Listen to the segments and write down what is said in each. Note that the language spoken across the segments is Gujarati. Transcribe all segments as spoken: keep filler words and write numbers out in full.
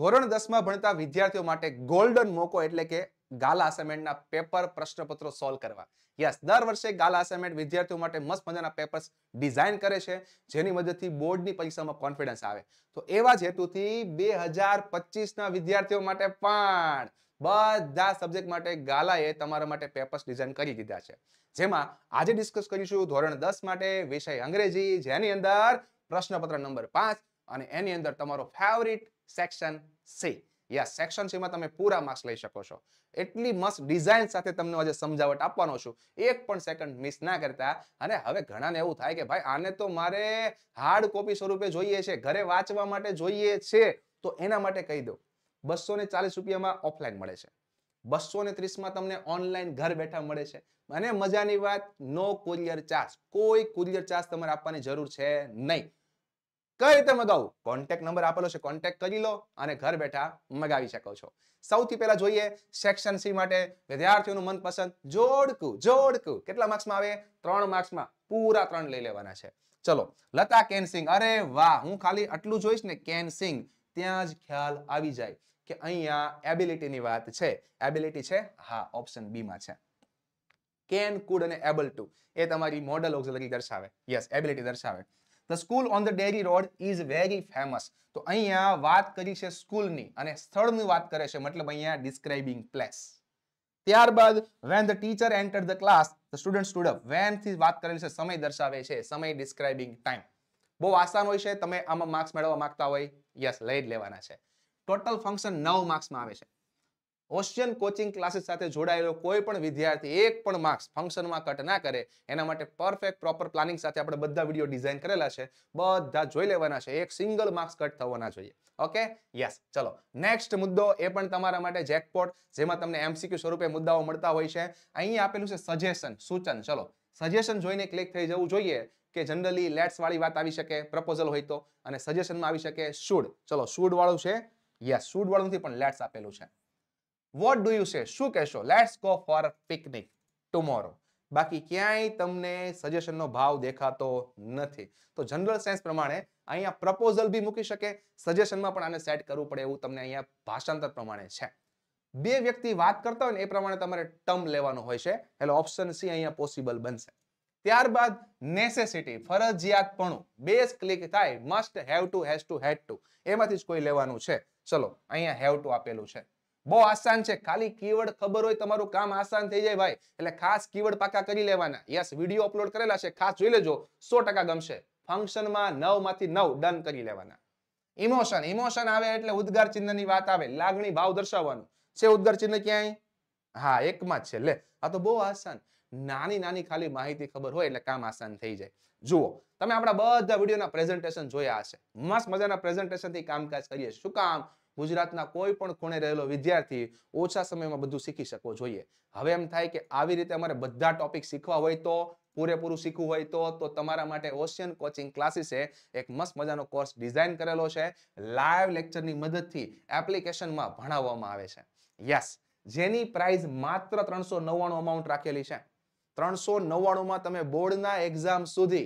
ધોરણ દસ માં ભણતા વિદ્યાર્થીઓ માટે ગોલ્ડન મોકો એટલે કે ગાલા અસાઇનમેન્ટના પેપર પ્રશ્નપત્રો સોલ્વ કરવા. યસ, દર વર્ષે ગાલા અસાઇનમેન્ટ વિદ્યાર્થીઓ માટે મસ્ત મજાના પેપર્સ ડિઝાઇન કરે છે, જેની મદદથી બોર્ડની પરીક્ષામાં કોન્ફિડન્સ આવે. તો એવા જ હેતુથી બે હજાર પચીસ ના વિદ્યાર્થીઓ માટે પણ બધા સબ્જેક્ટ માટે ગાલાએ તમારા માટે પેપર્સ ડિઝાઇન કરી દીધા છે. જેમાં આજે ડિસ્કસ કરીશું ધોરણ દસ માટે વિષય અંગ્રેજી, જેની અંદર પ્રશ્નપત્ર નંબર પાંચ અને એની અંદર તમારો favourite section C. Yes, section C માં તમે પૂરા માર્ક્સ લઈ શકો છો. એટલી મસ્ત ડિઝાઇન સાથે તમને આજે સમજાવટ આપવાનો છું, એક પણ સેકન્ડ મિસ ના કરતા. અને હવે ઘણાને એવું થાય કે ભાઈ આને તો મારે હાર્ડ કોપી સ્વરૂપે જોઈએ છે, ઘરે વાંચવા માટે જોઈએ છે, તો એના માટે કહી દો બસો ને ચાલીસ રૂપિયામાં ઓફલાઈન મળે છે, બસો ને ત્રીસ માં તમને ઓનલાઈન ઘર બેઠા મળે છે. અને મજાની વાત, નો કુરિયર ચાર્જ, કોઈ કુરિયર ચાર્જ તમારે આપવાની જરૂર છે નહીં. કઈ રીતે મગાવું? કોન્ટેક્ટ નંબર આપેલો છે, કોન્ટેક્ટ કરી લો અને ઘર બેઠા મગાવી શકો છો. સૌથી પહેલા જોઈએ સેક્શન સી માટે વિદ્યાર્થીઓનું મનપસંદ જોડકું. જોડકું કેટલા માર્ક્સમાં આવે? ત્રણ માર્ક્સમાં પૂરા ત્રણ લઈ લેવાના છે. ચલો, લતા કેન સિંગ. અરે વાહ, હું ખાલી આટલું જોઈશ ને કેન સિંગ, ત્યાં જ ખ્યાલ આવી જાય કે અહીંયા એબિલિટીની વાત છે. એબિલિટી છે? હા, ઓપ્શન બી માં છે. કેન, કુડ અને એબલ ટુ એ તમારી મોડલ ઓક્ઝિલરી દર્શાવે. યસ, એબિલિટી દર્શાવે. The school on the Dairy Road is very famous. તો અહીંયા વાત કરી છે સ્કૂલની અને સ્થળની વાત કરે છે, મતલબ અહીંયા describing place. ત્યારબાદ when the teacher entered the class, the student stood up. when થી વાત કરેલી છે, સમય દર્શાવે છે, સમય describing time. બહુ આસાન હોય છે, તમે આમાં માર્ક્સ મેળવવા માંગતા હોય, યસ, લઈ જ લેવાના છે. ટોટલ ફંક્શન નવ માર્ક્સમાં આવે છે. ઓશિયન કોચિંગ ક્લાસીસ સાથે જોડાયેલો કોઈ પણ વિદ્યાર્થી એક પણ માર્ક્સ ફંક્શનમાં કટ ના કરે, એના માટે પરફેક્ટ પ્રોપર પ્લાનિંગ સાથે આપણે બધા વિડીયો ડિઝાઇન કરેલા છે, બધા જોઈ લેવાના છે. એક સિંગલ માર્ક્સ કટ થવો ના જોઈએ. Okay, yes. ચલો, નેક્સ્ટ મુદ્દો એ પણ તમારા માટે જેકપોટ, જેમાં તમને એમસીક્યુ સ્વરૂપે મુદ્દાઓ મળતા હોય છે. અહીંયા આપેલું છે સજેશન, સૂચન. ચલો, સજેશન જોઈને ક્લિક થઈ જવું જોઈએ કે જનરલી લેટ્સ વાળી વાત આવી શકે, પ્રપોઝલ હોય તો, અને સજેશનમાં આવી શકે શુડ. ચલો, શુડ વાળું છે, યસ, શુડ વાળું નથી પણ લેટ્સ આપેલું છે. What do you say? શું કહેશો? Let's go for a picnic tomorrow. બાકી ક્યાંય તમને સજેશનનો ભાવ દેખાતો નથી. તો જનરલ સેન્સ પ્રમાણે અહીંયા પ્રપોઝલ બી મૂકી શકે, સજેશનમાં પણ આને સેટ કરવું પડે એવું તમને અહીંયા ભાષાંતર પ્રમાણે છે. બે વ્યક્તિ વાત કરતા હોય ને એ પ્રમાણે તમારે ટર્મ લેવાનો હોય છે, એટલે ઓપ્શન સી અહીંયા પોસિબલ બનશે. ત્યારબાદ નેસેસિટી, ફરજિયાતપણું, બેઝ ક્લિક થાય, must, have to, has to, had to, એમાંથી જ કોઈ લેવાનું છે. ચલો, અહીંયા હેવ ટુ આપેલું છે. બહુ આસાન છે, ખાલી કીવર્ડ ખબર હોય તમારું કામ આસાન થઈ જાય ભાઈ. એટલે ખાસ કીવર્ડ પાકા કરી લેવાના. યસ, વિડીયો અપલોડ કરેલા છે, ખાસ જોઈ લેજો, સો ટકા ગમશે. ફંક્શનમાં નવ માંથી નવ ડન કરી લેવાના. ઇમોશન, ઇમોશન આવે એટલે ઉદ્ગાર ચિહ્નની વાત આવે, લાગણી ભાવ દર્શાવવાનું છે. ઉદ્ગાર ચિહ્ન ક્યાંય? હા, એકમાં જ છે. લે, આ તો બહુ આસાન. નાની નાની ખાલી માહિતી ખબર હોય એટલે કામ આસાન થઈ જાય. જુઓ, તમે આપણા બધા વિડીયોના પ્રેઝન્ટેશન જોયા હશે. મસ્ત મજાના પ્રેઝન્ટેશનથી કામકાજ કરીએ. શું કામ? ગુજરાતના કોઈ પણ ખૂણે રહેલો વિદ્યાર્થી ઓછા સમયમાં બધું શીખી શકવો જોઈએ. હવે એમ થાય કે આવી રીતે અમારે બધા ટોપિક શીખવા હોય તો, પૂરેપૂરું શીખવું હોય તો તો તમારા માટે ઓશિયન કોચિંગ ક્લાસીસે એક મસ્ત મજાનો કોર્સ ડિઝાઇન કરેલો છે. લાઈવ લેક્ચરની મદદથી એપ્લિકેશનમાં ભણાવવામાં આવે છે. યસ, જેની પ્રાઇસ માત્ર ત્રણસો નવ્વાણું અમાઉન્ટ રાખેલી છે. ત્રણસો નવ્વાણું માં તમે બોર્ડના એક્ઝામ સુધી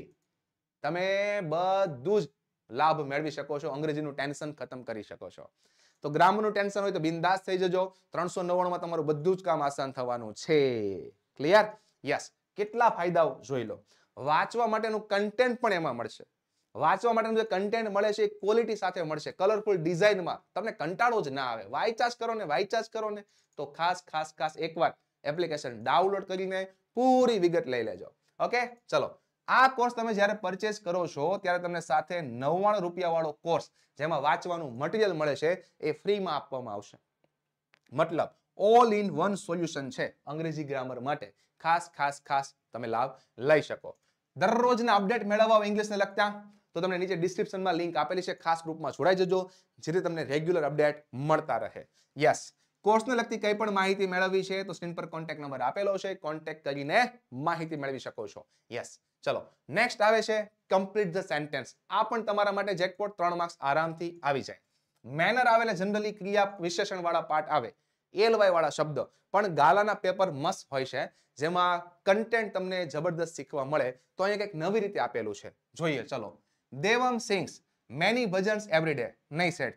તમે બધું જ લાભ મેળવી શકો છો. અંગ્રેજીનું ટેન્શન ખતમ કરી શકો છો. તો ગ્રામરનું ટેન્શન હોય તો બિંદાસ થઈ જજો. ત્રણસો નવ્વાણું માં તમારું બધું જ કામ આસાન થવાનું છે. ક્લિયર? યસ. કેટલા ફાયદાઓ જોઈ લો. વાંચવા માટેનું કન્ટેન્ટ પણ એમાં મળશે. વાંચવા માટેનું જે કન્ટેન્ટ મળે છે એ ક્વોલિટી સાથે મળશે, કલરફુલ ડિઝાઇનમાં. તમને કંટાળો જ ના આવે. વાંચ્યા જ કરો ને વાંચ્યા જ કરો ને. તો ખાસ ખાસ ખાસ એકવાર એપ્લિકેશન ડાઉનલોડ કરીને પૂરી વિગત લઈ લેજો. ઓકે, ચલો. આ કોર્સ તમે જ્યારે પરચેસ કરો છો ત્યારે તમને સાથે નવ્વાણું રૂપિયા વાળો કોર્સ, જેમાં વાંચવાનું મટીરિયલ મળે છે, એ ફ્રીમાં આપવામાં આવશે. મતલબ ઓલ ઇન વન સોલ્યુશન છે અંગ્રેજી ગ્રામર માટે. ખાસ ખાસ ખાસ તમે લાભ લઈ શકો. દરરોજના અપડેટ મેળવવા ઇંગ્લિશને લગતા તો તમને નીચે ડિસ્ક્રિપ્શનમાં લિંક આપેલી છે. ખાસ ગ્રુપમાં જોડાઈ જજો, જેથી તમને રેગ્યુલર અપડેટ મળતા રહે. યસ, કોર્સને લગતી કંઈ પણ માહિતી મેળવવી છે તો સ્ક્રીન પર કોન્ટેક્ટ નંબર આપેલો છે, કોન્ટેક્ટ કરીને માહિતી મેળવી શકો છો. યસ, ચલો, નેક્સ્ટ આવે છે કમ્પ્લીટ ધ સેન્ટેન્સ. આ પણ તમારા માટે જેકપોટ, ત્રણ માર્ક્સ આરામથી આવી જાય. મેનર આવે એટલે જનરલી ક્રિયા વિશેષણ વાળા પાર્ટ આવે, એલવાય વાળા શબ્દ. પણ ગાલાના પેપર મસ્ત હોય છે, જેમાં કન્ટેન્ટ તમને જબરદસ્ત શીખવા મળે. તો અહીંયા કંઈક નવી રીતે આપેલું છે, જોઈએ. ચલો, Devam sings many bhajans every day. નહીં સેટ થાય.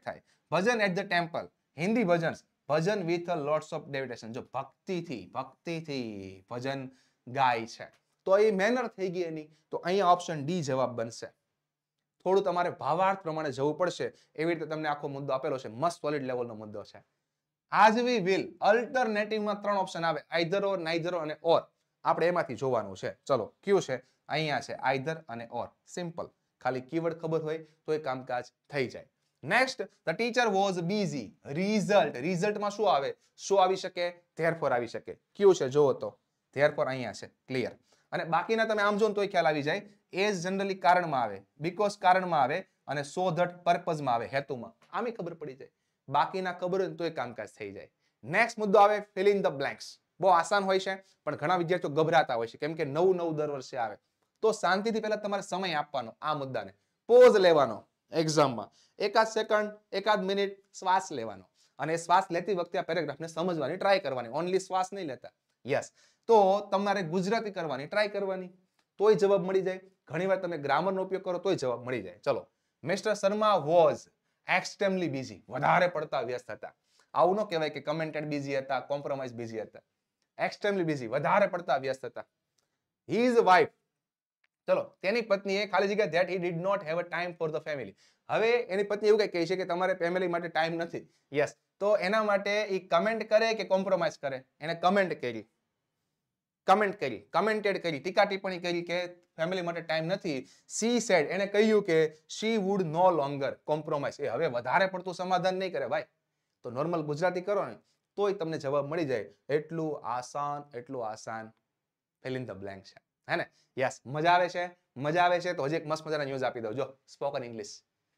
Bhajan at the temple, Hindi bhajan, bhajan with lots of devotion. જો ભક્તિથી ભક્તિથી ભજન ગાય છે તો એ મેનર થઈ ગઈ એની. તો અહીંયા ઓપ્શન ડી જવાબ બનશે. થોડું તમારે ભાવાર્થ પ્રમાણે જવું પડશે. એવી રીતે તમને આખો મુદ્દો આપેલો છે, મસ્ત સોલિડ લેવલનો મુદ્દો છે. આજ વી વિલ અલ્ટરનેટિવમાં ત્રણ ઓપ્શન આવે, આઈધર ઓર, નાઈધર અને ઓર. આપણે એમાંથી જોવાનું છે. ચલો કયું છે? અહીંયા છે આઈધર અને ઓર. સિમ્પલ, ખાલી કીવર્ડ ખબર હોય તો એ કામકાજ થઈ જાય. Next, the teacher was busy. Result, રિઝલ્ટમાં શું આવે? શું આવી શકે? ધેરફોર આવી શકે. કયું છે જોવો તો? ધેરફોર અહીંયા છે. ક્લિયર. અને બાકીના તમે આમ જો તોય ખ્યાલ આવી જાય. એઝ જનરલી કારણમાં આવે, બીકોઝ કારણમાં આવે, અને સો ધટ પર્પઝમાં આવે, હેતુમાં. આમી ખબર પડી જાય. બાકીના ખબર હોય તોય કામકાજ થઈ જાય. નેક્સ્ટ મુદ્દો આવે ફિલ ઇન ધ બ્લેન્ક્સ. બહુ આસાન હોય છે પણ ઘણા વિદ્યાર્થીઓ ગભરાતા હોય છે કેમ કે નવું નવું દર વર્ષે આવે. તો શાંતિથી પહેલા તમારે સમય આપવાનો આ મુદ્દાને, પોઝ લેવાનો એક્ઝામમાં, એકાદ સેકન્ડ, એકાદ મિનિટ શ્વાસ લેવાનો, અને શ્વાસ લેતી વખતે આ પેરેગ્રાફને સમજવાની ટ્રાય કરવાની. ઓનલી શ્વાસ નહીં લેતા. યસ. તો તમારે ગુજરાતી કરવાની ટ્રાય કરવાની, તોય જવાબ મળી જાય. ઘણીવાર તમે ગ્રામરનો ઉપયોગ કરો તોય જવાબ મળી જાય. ચલો, Mister Sharma was extremely busy. વધારે પડતા વ્યસ્ત હતા. આવું ન કહેવાય કે કમેન્ટેડ બિઝી હતા, કોમ્પ્રોમાઇઝ બિઝી હતા. એક્સ્ટ્રીમલી બિઝી, વધારે પડતા વ્યસ્ત હતા. હિઝ વાઇફ, ચલો, તેની પત્નીએ ખાલી જગ્યા that he did not have a time for the family. હવે એની પત્ની એવું કઈ કહે છે કે તમારે ફેમિલી માટે ટાઈમ નથી. યસ. તો એના માટે એ કમેન્ટ કરે કે કોમ્પ્રોમાઇઝ કરે? એને કમેન્ટ કરી. કમેન્ટ કરી, કમેન્ટેડ કરી, ટીકા ટિપ્પણી કરી કે ફેમિલી માટે ટાઈમ નથી. સી સેડ, એને કહ્યું કે she would no longer compromise. એ હવે વધારે પડતું સમાધાન નહીં કરે ભાઈ. તો નોર્મલ ગુજરાતી કરો ને તોય તમને જવાબ મળી જાય. એટલું આસાન, એટલું આસાન ફિલ ઇન ધ બ્લેન્ક છે. હે ને? યસ. મજા આવે છે? મજા આવે છે તો હજી એક મસ્ત મજાના ન્યૂઝ આપી દઉં. જો, સ્પોકન ઇંગ્લિશ,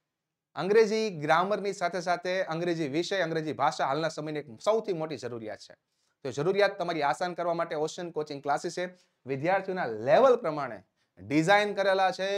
અંગ્રેજી ગ્રામરની સાથે સાથે અંગ્રેજી વિષય, અંગ્રેજી ભાષા હાલના સમયની એક સૌથી મોટી જરૂરિયાત છે. તો જરૂરિયાત તમારી આસાન કરવા માટે ઓશન કોચિંગ ક્લાસીસ છે. વિદ્યાર્થીઓના લેવલ પ્રમાણે ડિઝાઇન કરેલા છે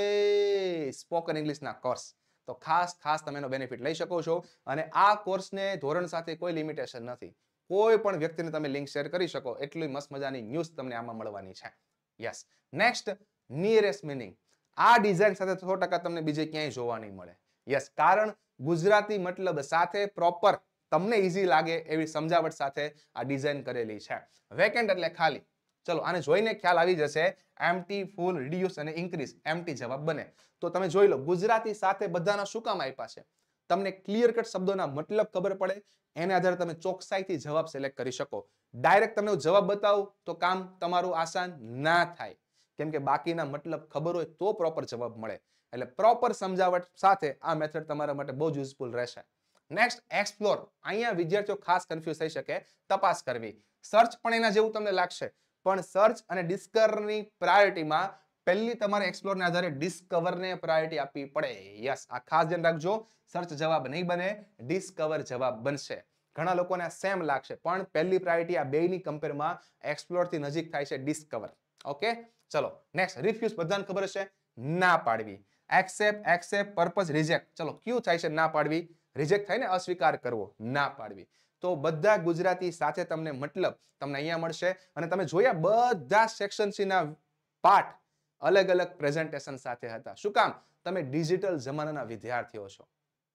સ્પોકન ઇંગ્લિશના કોર્સ. તો ખાસ ખાસ તમે એનો બેનિફિટ લઈ શકો છો. અને આ કોર્સને ધોરણ સાથે કોઈ લિમિટેશન નથી. કોઈ પણ વ્યક્તિને તમે લિંક શેર કરી શકો. એટલી મસ્ત મજાની ન્યૂઝ તમને આમાં મળવાની છે. યસ. Next, nearest meaning. આ ડિઝાઇન સાથે સો ટકા તમને બીજે ક્યાંય જોવા નહીં મળે. યસ. કારણ ગુજરાતી મતલબ સાથે પ્રોપર તમને ઈઝી લાગે એવી સમજાવટ સાથે આ ડિઝાઇન કરેલી છે. વેકેન્ટ એટલે ખાલી. ચલો, આને જોઈને ખ્યાલ આવી જશે. એમ્પ્ટી, ફૂલ, રિડ્યુસ અને ઇન્ક્રીઝ એમ્પ્ટી જવાબ બને. તો તમે જોઈ લો ગુજરાતી સાથે બધાના શું કામ આપ્યા છે. તમને ક્લિયર કટ શબ્દોના મતલબ ખબર પડે, એને આધારે તમે ચોકસાઈથી જવાબ સિલેક્ટ કરી શકો. ડાયરેક્ટ તમને જવાબ બતાવું તો કામ તમારું આસાન ના થાય, કેમ કે બાકીના મતલબ ખબર હોય તો પ્રોપર જવાબ મળે. એટલે પ્રોપર સમજાવટ સાથે આ મેથડ તમારા માટે બહુ જ યુઝફુલ રહેશે. Next, explore. અહીંયા વિદ્યાર્થીઓ ખાસ કન્ફ્યુઝ થઈ શકે. તપાસ કરવી. સર્ચ પણ એના જેવું તમને લાગશે, પણ સર્ચ અને ડિસ્કવરની પ્રાયોરિટીમાં પહેલી તમારે એક્સપ્લોરના આધારે ડિસ્કવરને પ્રાયોરિટી આપવી પડે. યસ, આ ખાસ ધ્યાન રાખજો. સર્ચ જવાબ નહીં બને, ડિસ્કવર જવાબ બનશે. ઘણા લોકોને સેમ લાગશે, પણ પહેલી પ્રાયોરિટી આ બેયની કમ્પેરમાં એક્સપ્લોરથી નજીક થાય છે ડિસ્કવર. ઓકે, ચલો નેક્સ્ટ. રિફ્યુઝ બધાને ખબર હશે, ના પાડવી. Accept, accept, purpose, reject. ચલો, કયું થાય છે ના પાડવી? રિજેક્ટ થાય ને, અસ્વીકાર કરવો, ના પાડવી. તો બધા ગુજરાતી સાથે તમને મતલબ તમને અહીંયા મળશે. અને તમે જોયા બધા સેક્શન સી ના પાઠ અલગ અલગ પ્રેઝન્ટેશન સાથે હતા. શું કામ? તમે ડિજિટલ જમાનાના વિદ્યાર્થીઓ છો,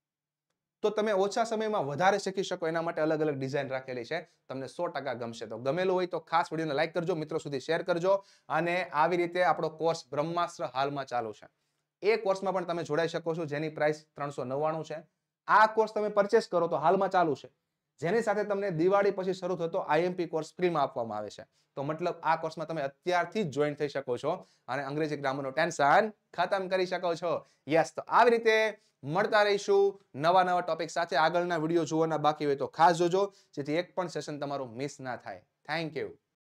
તો તમે ઓછા સમયમાં વધારે શીખી શકો એના માટે અલગ અલગ ડિઝાઇન રાખેલી છે. તમને સો ટકા ગમશે. તો ગમેલું હોય તો ખાસ વિડીયોને લાઈક કરજો, મિત્રો સુધી શેર કરજો. અને આવી રીતે આપણો કોર્સ બ્રહ્માસ્ત્ર હાલમાં ચાલુ છે. એ કોર્સમાં પણ તમે જોડાઈ શકો છો, જેની પ્રાઇસ ત્રણસો નવ્વાણું છે. આ કોર્સ તમે પરચેસ કરો તો હાલમાં ચાલુ છે, જેની સાથે તમને દિવાળી પછી શરૂ થતો આઈએમપી કોર્સ ફ્રીમાં આપવામાં આવે છે. તો મતલબ આ કોર્સમાં તમે અત્યારથી જ જોઈન થઈ શકો છો અને અંગ્રેજી ગ્રામરનું ટેન્શન ખતમ કરી શકો છો. યસ. તો આવી રીતે મળતા રહીશું નવા નવા ટોપિક સાથે. આગળના વિડીયો જોવાના બાકી હોય તો ખાસ જોજો, જેથી એક પણ સેશન તમારું મિસ ના થાય. Thank you.